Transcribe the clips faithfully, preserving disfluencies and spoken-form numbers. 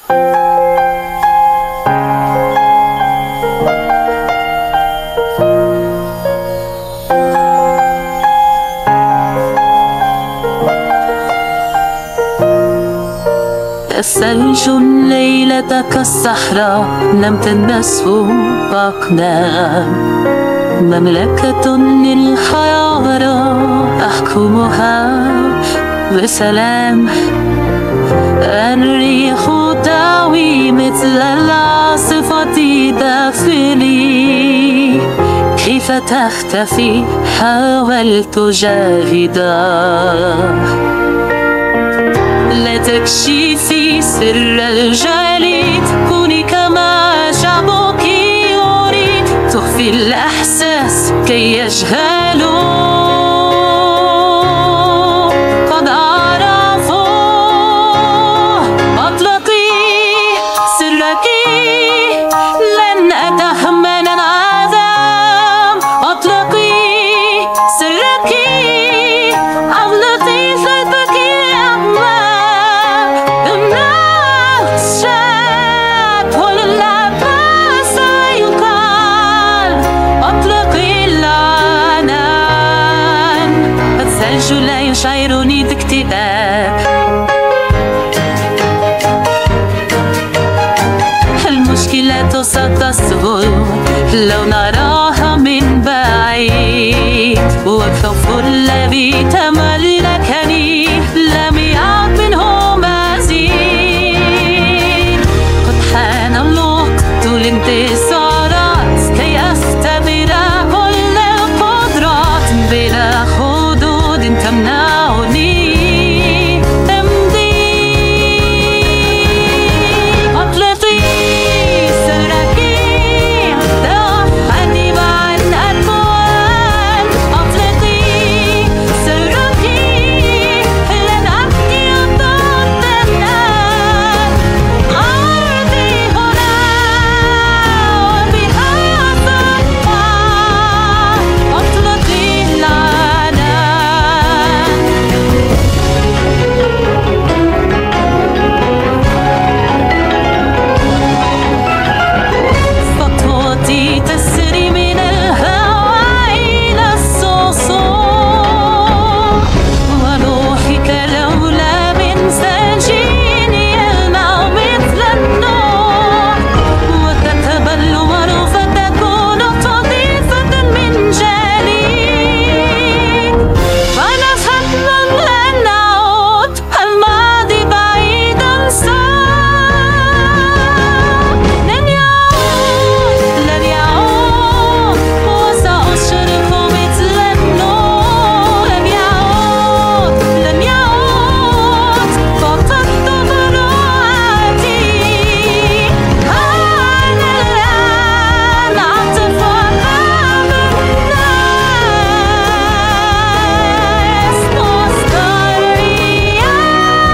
الثلج ليلة كالصحراء لم تلمس فوقنا، مملكة للحيارى أحكمها بسلام. الريح تاوي مثل العاصفة داخلي، كيف تختفي حاولت جاهدا. لا تكشفي سر الجليد، كوني كما شعبك يريد، تخفي الإحساس كي يجهلوا. قد عرفوا، أطلقي سرك، لن أتحمل العذاب. أطلقي سرك، أغلقي ثوبك لا يشعرني باكتئاب. المشكلة ستصغر لو نراها من بعيد، والخوف الذي تملكني لم يعد منه مزيد. قد حان الوقت للانتصارات، كي أختبر كل القدرات بلا تمنعني تمضي. أطلقي سرك، توحدي عن أكوان. أطلقي سرك، لن أبكي ضد النار. أرضي هنا وبها تبقى. أطلقي تسري من الهوى إلى الصوصور، وروحك لولا من سجين يلمع مثل النور. وتتبلور فتكون قذيفة من جليد. فنفت لن نعود، الماضي بعيدا صار. لن يعود، لن يعود، وسأشرق مثل النور. لن يعود، لن يعود، فقدت ضلوعاتي. أنا الآن أعطف أمام الناس مستريا.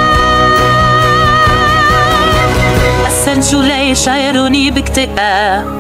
الثلج لا يشعرني باكتئاب.